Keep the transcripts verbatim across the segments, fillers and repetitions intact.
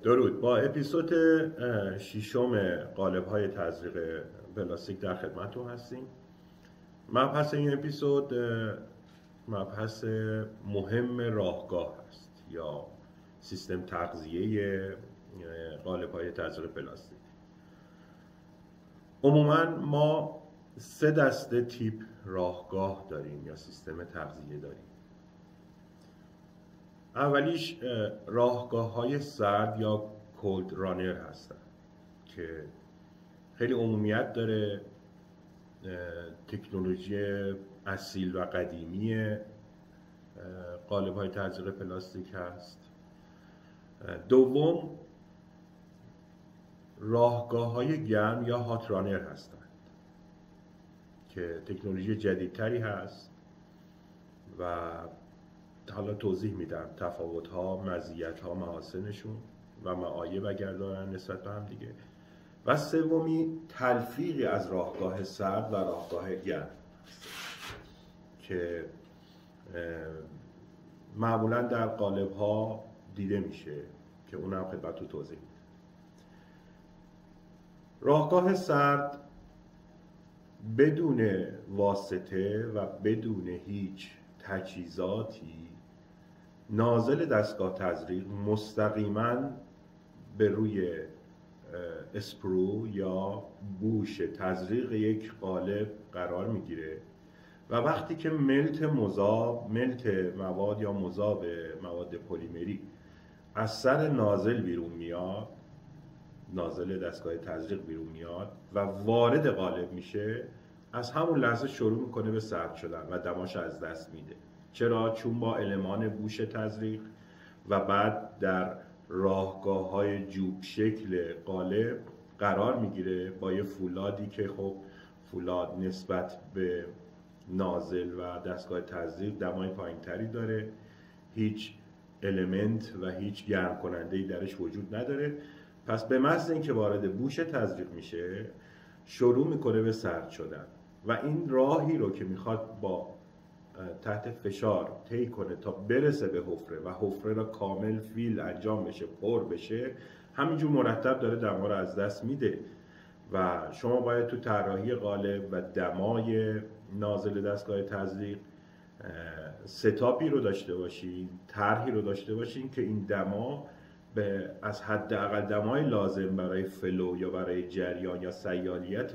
درود. با اپیزود ششم قالب‌های تزریق پلاستیک در خدمتتون هستیم. مبحث این اپیزود مبحث مهم راهگاه است یا سیستم تغذیه قالب‌های تزریق پلاستیک. عموما ما سه دسته تیپ راهگاه داریم یا سیستم تغذیه داریم. اولیش راهگاه های سرد یا کولد رانر هستن که خیلی عمومیت داره، تکنولوژی اصیل و قدیمی قالب های تزریق پلاستیک هست. دوم راهگاه های گرم یا هات رانر هستند که تکنولوژی جدیدتری هست و حالا توضیح میدم تفاوت ها، مزیت ها، محاسنشون و معایب اگر دارن نسبت به هم دیگه. و سومی تلفیقی از راهگاه سرد و راهگاه گرم که معمولا در قالب ها دیده میشه که اونم خدمتتون توضیح میدم. راهگاه سرد بدون واسطه و بدون هیچ تجهیزاتی نازل دستگاه تزریق مستقیما به روی اسپرو یا بوش تزریق یک قالب قرار میگیره و وقتی که ملت مذاب ملت مواد یا مذاب مواد پلیمری از سر نازل بیرون میاد، نازل دستگاه تزریق بیرون میاد و وارد قالب میشه، از همون لحظه شروع میکنه به سرد شدن و دماش از دست میده. چرا؟ چون با المان بوش تزریق و بعد در راهگاه های جوب شکل قالب قرار میگیره با یه فولادی که خب فولاد نسبت به نازل و دستگاه تزریق دمای پایین تری داره، هیچ المنت و هیچ گرم کننده ای درش وجود نداره. پس به محض اینکه وارد بوش تزریق میشه شروع میکنه به سرد شدن و این راهی رو که میخواد با تحت فشار طی کنه تا برسه به حفره و حفره را کامل فیل انجام بشه، پر بشه، همینجور مرتب داره دما رو از دست میده و شما باید تو طراحی قالب و دمای نازل دستگاه تزریق ستاپی رو داشته باشین، طرحی رو داشته باشین که این دما به از حداقل دمای لازم برای فلو یا برای جریان یا سیالیت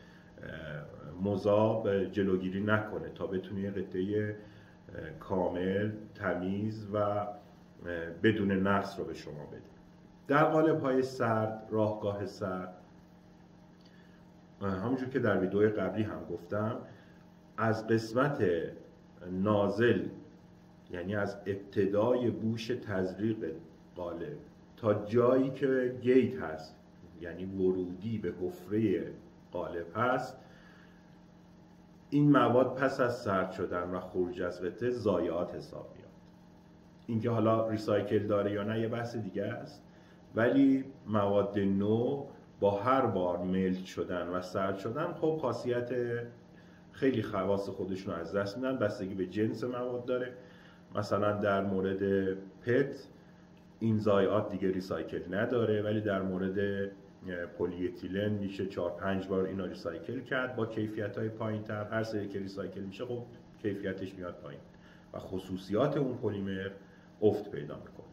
مذاب جلوگیری نکنه تا بتونه یه قطعه کامل، تمیز و بدون نقص رو به شما بده. در قالب های سرد، راهگاه سرد، همونجور که در ویدیو قبلی هم گفتم، از قسمت نازل یعنی از ابتدای بوش تزریق قالب تا جایی که گیت هست یعنی ورودی به حفره قالب هست، این مواد پس از سرد شدن و خروج از قطعه ضایعات حساب میاد. اینکه حالا ریسایکل داره یا نه یه بحث دیگه است، ولی مواد نو با هر بار ملت شدن و سرد شدن خب خاصیت خیلی خواص خودشون رو از دست میدن، بستگی به جنس مواد داره. مثلا در مورد پت این ضایعات دیگه ریسایکل نداره، ولی در مورد پلی اتیلن میشه چهار پنج بار اینا ریسایکل کرد با کیفیت های پایین تر. هر سری که ریسایکل میشه خب کیفیتش میاد پایین و خصوصیات اون پلیمر افت پیدا میکنه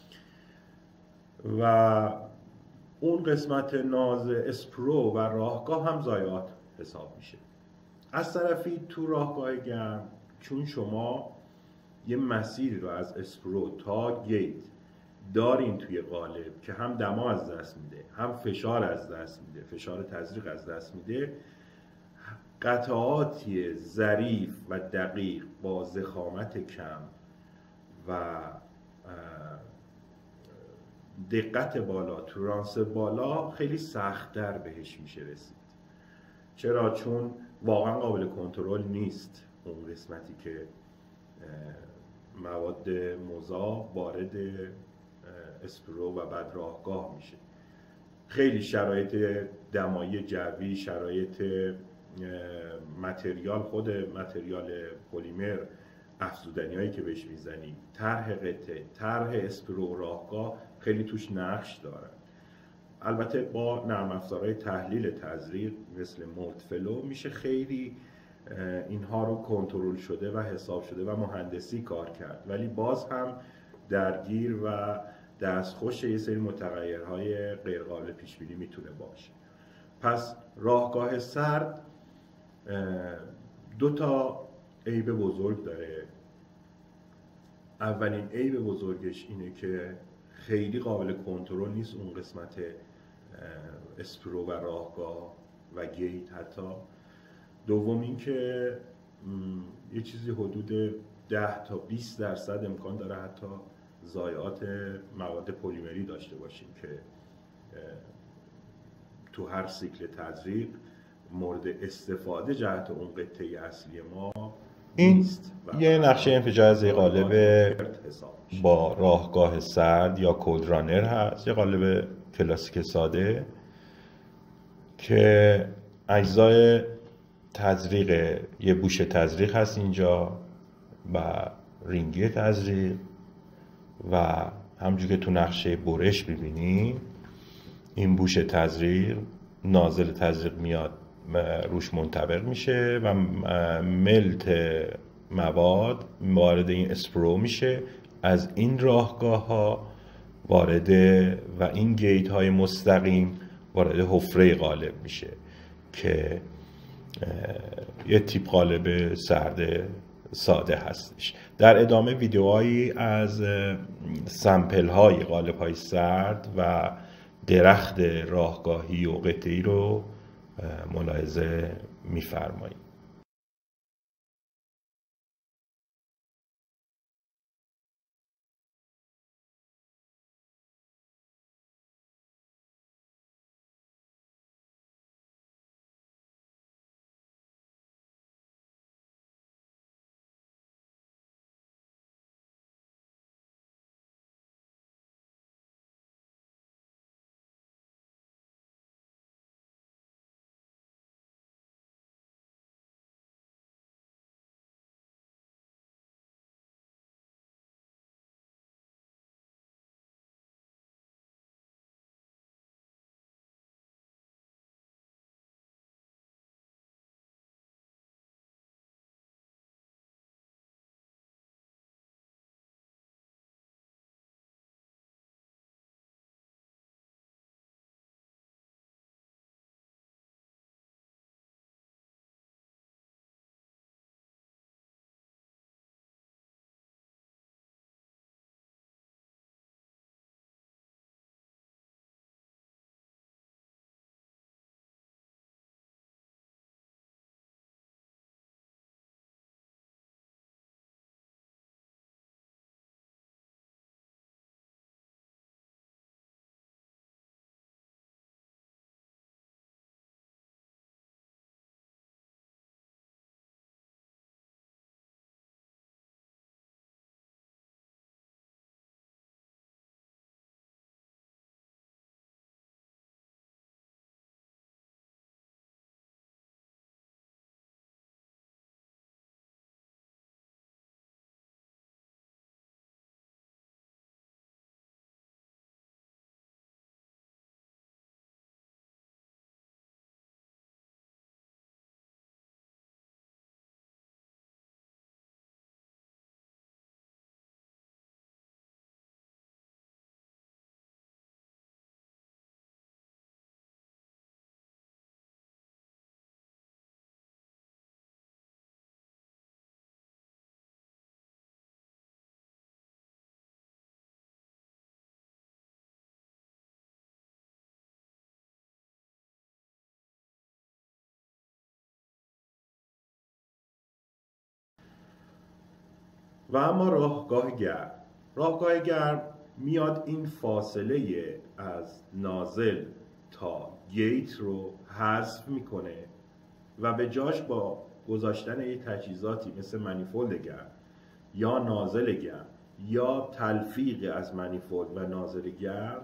و اون قسمت ناز اسپرو و راهگاه هم ضایعات حساب میشه. از طرفی تو راهگاه گرم چون شما یه مسیری رو از اسپرو تا گیت دارین توی قالب که هم دما از دست میده، هم فشار از دست میده، فشار تزریق از دست میده، قطعاتی ظریف و دقیق با ضخامت کم و دقت بالا، تورانس بالا خیلی سخت‌تر بهش میشه رسید. چرا؟ چون واقعا قابل کنترل نیست اون قسمتی که مواد مذاب وارد اسپرو و بعد راهگاه میشه. خیلی شرایط دمایی جوی، شرایط متریال، خود متریال پلیمر افزودنی هایی که بهش میزنی، طرح قطعه، طرح اسپرو راهگاه خیلی توش نقش دارن. البته با نرم افزارهای تحلیل تزریق مثل مورتفلو میشه خیلی اینها رو کنترل شده و حساب شده و مهندسی کار کرد، ولی باز هم درگیر و دستخوش یه سری متغیرهای غیر قابل پیش بینی میتونه باشه. پس راهگاه سرد دو تا عیب بزرگ داره. اولین عیب بزرگش اینه که خیلی قابل کنترل نیست اون قسمت اسپرو و راهگاه و گیت حتی. دوم این که یه چیزی حدود ده تا بیست درصد امکان داره حتی ضایعات مواد پلیمری داشته باشیم که تو هر سیکل تزریق مورد استفاده جهت اون قطعه اصلی ما این یه نقشه انفجار قالب با راهگاه سرد یا کودرانر هست، یه قالب کلاسیک ساده که اجزای تزریق یه بوش تزریق هست اینجا و رینگی تزریق و همونجور که تو نقشه برش ببینیم این بوش تزریق، نازل تزریق میاد روش منطبق میشه و ملت مواد وارد این اسپرو میشه، از این راهگاه ها وارد و این گیت های مستقیم وارد حفره قالب میشه که یه تیپ قالب سرد ساده هستش. در ادامه ویدیوهایی از سمپل های قالب های سرد و درخت راهگاهی و قطعی رو ملاحظه می‌فرمایید. و اما راهگاه گرم. راهگاه گرم میاد این فاصله از نازل تا گیت رو حذف میکنه و به جاش با گذاشتن یه تجهیزاتی مثل منیفولد گرم یا نازل گرم یا تلفیق از منیفولد و نازل گرم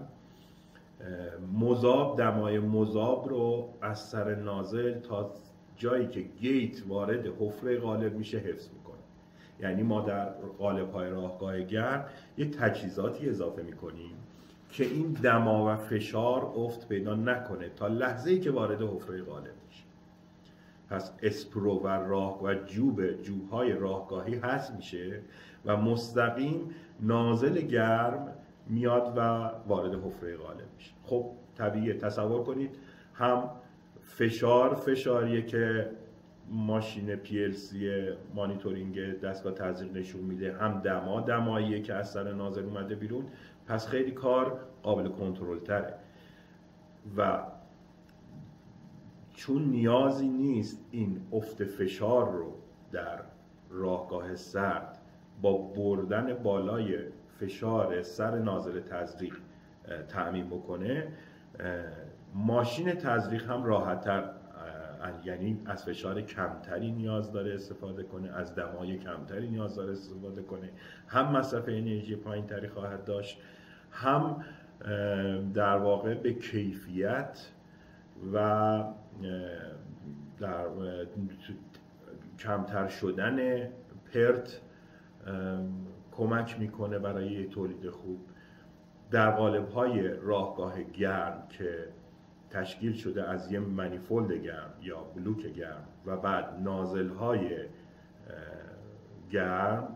مذاب، دمای مذاب رو از سر نازل تا جایی که گیت وارد حفره قالب میشه حفظ میکنه. یعنی ما در قالب‌های راهگاه گرم یه تجهیزاتی اضافه می‌کنیم که این دما و فشار افت پیدا نکنه تا لحظه‌ای که وارد حفره قالب میشه. پس اسپرو و راه و جوب جوب‌های راهگاهی حذف میشه و مستقیم نازل گرم میاد و وارد حفره قالب میشه. خب طبیعیه، تصور کنید هم فشار فشاریه که ماشین پی ال سی مانیتورینگ دستگاه تزریق نشون میده، هم دما دماییه که از سر نازل اومده بیرون، پس خیلی کار قابل کنترل تره و چون نیازی نیست این افت فشار رو در راهگاه سرد با بردن بالای فشار سر نازل تزریق تأمین بکنه، ماشین تزریق هم راحت‌تر، یعنی از فشار کمتری نیاز داره استفاده کنه، از دمای کمتری نیاز داره استفاده کنه، هم مصرف انرژی پایین‌تری خواهد داشت، هم در واقع به کیفیت و در کمتر شدن پرت کمک میکنه برای تولید خوب. در قالب‌های راهگاه گرم که تشکیل شده از یه منیفولد گرم یا بلوک گرم و بعد نازل‌های گرم،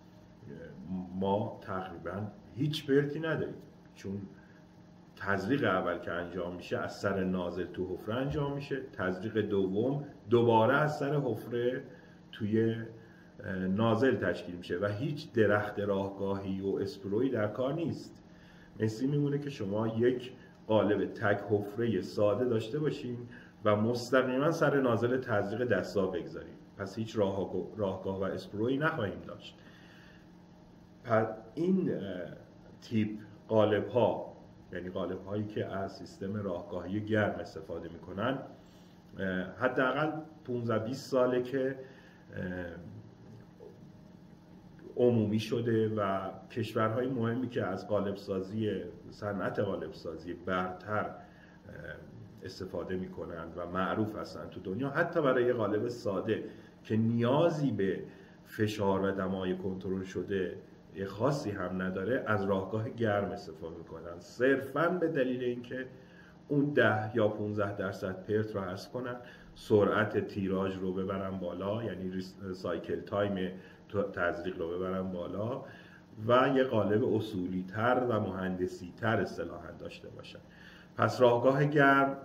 ما تقریبا هیچ پرتی نداریم، چون تزریق اول که انجام میشه از سر نازل تو حفره انجام میشه، تزریق دوم دوباره از سر حفره توی نازل تشکیل میشه و هیچ درخت راهگاهی و اسپروی در کار نیست. مثل میمونه که شما یک قالب تک حفره ساده داشته باشین و مستقیما سر نازل تزریق دستا بگذارید، پس هیچ راهگاه و اسپروی نخواهیم داشت. پس این تیپ قالب ها، یعنی قالب هایی که از سیستم راهگاهی گرم استفاده میکنن، حداقل پانزده بیست ساله که عمومی شده و کشورهای مهمی که از قالب سازی، صنعت قالب سازی برتر استفاده میکنن و معروف هستن تو دنیا، حتی برای قالب ساده که نیازی به فشار و دمای کنترل شده خاصی هم نداره، از راهگاه گرم استفاده میکنن، صرفاً به دلیل اینکه اون ده یا پانزده درصد پرت رو حذف کنن، سرعت تیراژ رو ببرن بالا، یعنی سایکل تایم تزریق رو ببرن بالا و یه قالب اصولی تر و مهندسی تر اصطلاحاً داشته باشن. پس راهگاه گرم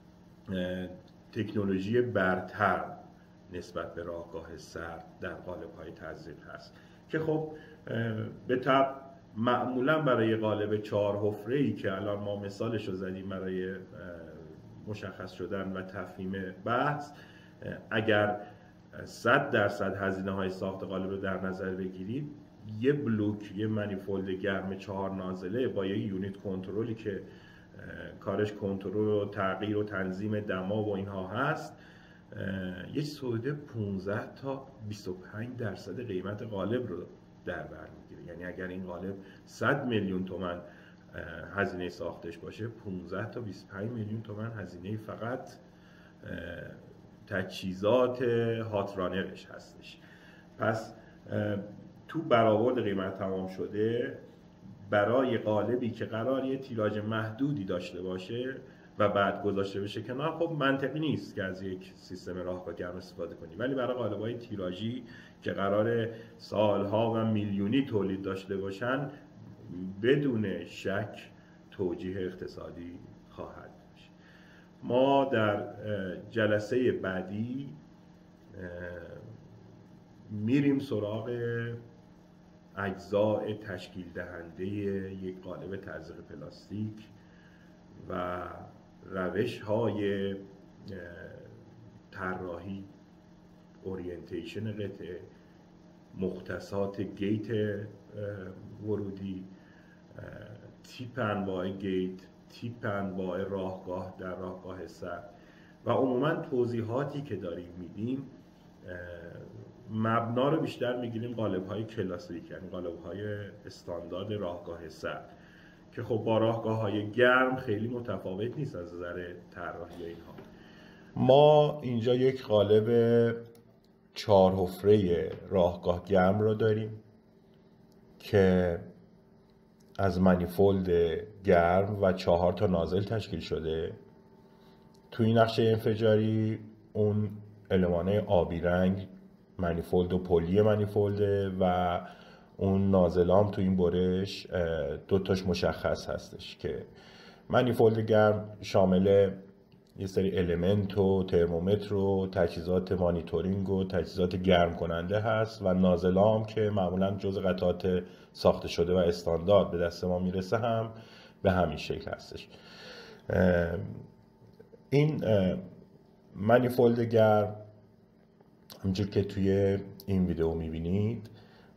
تکنولوژی برتر نسبت به راهگاه سرد در قالب های تزریق هست که خب به طب معمولا برای قالب چهار حفره‌ای که الان ما مثالش رو زدیم برای مشخص شدن و تفهیم بحث، اگر صد درصد هزینه های ساخت قالب رو در نظر بگیرید، یه بلوک، یه منیفولد گرم چهار نازله با یه یونیت کنترلی که کارش کنترل و تغییر و تنظیم دما و اینها هست، یه سوده پانزده تا بیست و پنج درصد قیمت قالب رو در بر میگیره. یعنی اگر این قالب صد میلیون تومان هزینه ساختش باشه، پانزده تا بیست و پنج میلیون تومان هزینه فقط تجهیزات هات رانرش هستش. پس تو برآورد قیمت تمام شده برای قالبی که قرار یه تیراژ محدودی داشته باشه و بعد گذاشته بشه کنار، خب منطقی نیست که از یک سیستم راهگاه گرم استفاده کنی، ولی برای قالب‌های تیراژی که قرار سالها و میلیونی تولید داشته باشن، بدون شک توجیه اقتصادی خواهد داشت. ما در جلسه بعدی میریم سراغ اجزاء تشکیل دهنده یک قالب تزریق پلاستیک و روش های طراحی، اورینتیشن قطعه، مختصات گیت ورودی، تیپ انواع گیت، تیپ انواع راهگاه در راهگاه سرد و عموما توضیحاتی که داریم میدیم مبنا رو بیشتر میگیریم قالب های کلاسیک، یعنی قالب های استاندارد راهگاه سرد که خب با راهگاه های گرم خیلی متفاوت نیست از نظر طراحی اینها. ما اینجا یک قالب چهار حفره راهگاه گرم رو داریم که از منیفولد گرم و چهار تا نازل تشکیل شده. توی این نقشه انفجاری اون المانه آبی رنگ منیفولد و پلی منیفولده و اون نازلام تو این برش دوتاش مشخص هستش که منیفولد گرم شامل یه سری المنت و ترمومتر و تجهیزات مانیتورینگ و تجهیزات گرم کننده هست و نازلام که معمولا جزء قطعات ساخته شده و استاندارد به دست ما میرسه هم به همین شکل هستش. این منیفولد گرم همونجور که توی این ویدیو میبینید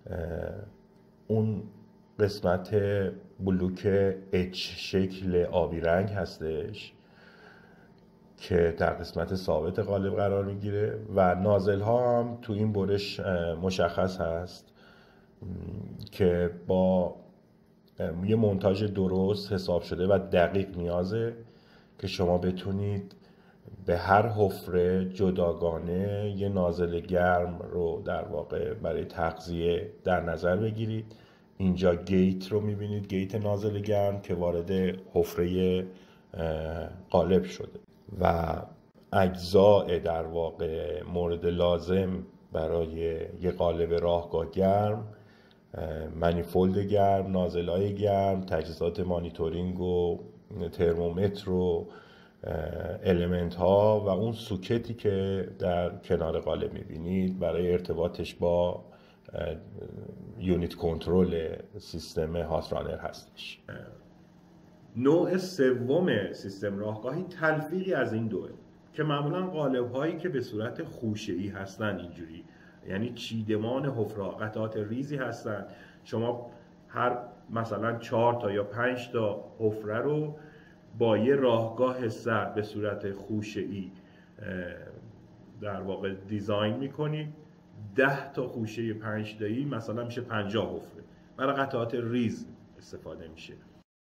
اون قسمت بلوک اچ شکل آبی رنگ هستش که در قسمت ثابت قالب قرار میگیره و نازل ها هم تو این برش مشخص هست که با یه مونتاژ درست حساب شده و دقیق نیازه که شما بتونید به هر حفره جداگانه یه نازل گرم رو در واقع برای تغذیه در نظر بگیرید. اینجا گیت رو میبینید، گیت نازل گرم که وارد حفره قالب شده و اجزاء در واقع مورد لازم برای یه قالب راهگاه گرم، منیفولد گرم، نازل‌های گرم، تجهیزات مانیتورینگ و ترمومتر و المنت ها و اون سوکتی که در کنار قالب میبینید برای ارتباطش با یونیت کنترل سیستم هات رانر هستش. نوع سوم سیستم راهگاهی تلفیقی از این دوه که معمولا قالب هایی که به صورت خوشه‌ای هستن، اینجوری یعنی چیدمان حفره قطعات ریزی هستن. شما هر مثلا چهار تا یا پنج تا حفره رو با یه راهگاه سر به صورت خوشه‌ای در واقع دیزاین میکنید. ده تا خوشه پنج تایی مثلا میشه پنجاه حفره، برای قطعات ریز استفاده میشه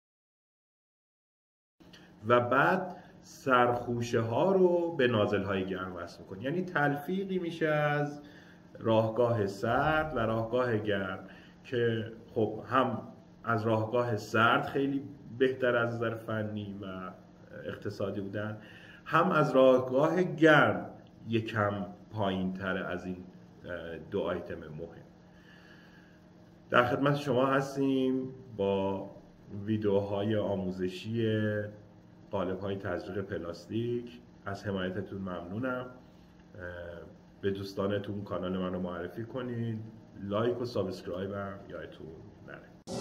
و بعد سرخوشه ها رو به نازل های گرم وصل میکنید. یعنی تلفیقی میشه از راهگاه سرد و راهگاه گرم که خب هم از راهگاه سرد خیلی بهتر از نظر فنی و اقتصادی بودن، هم از راهگاه گرم یکم پایین تر از این دو آیتم مهم. در خدمت شما هستیم با ویدیوهای آموزشی قالب‌های تزریق پلاستیک. از حمایتتون ممنونم. به دوستانتون کانال من رو معرفی کنید. لایک و سابسکرایب هم یادتون نره.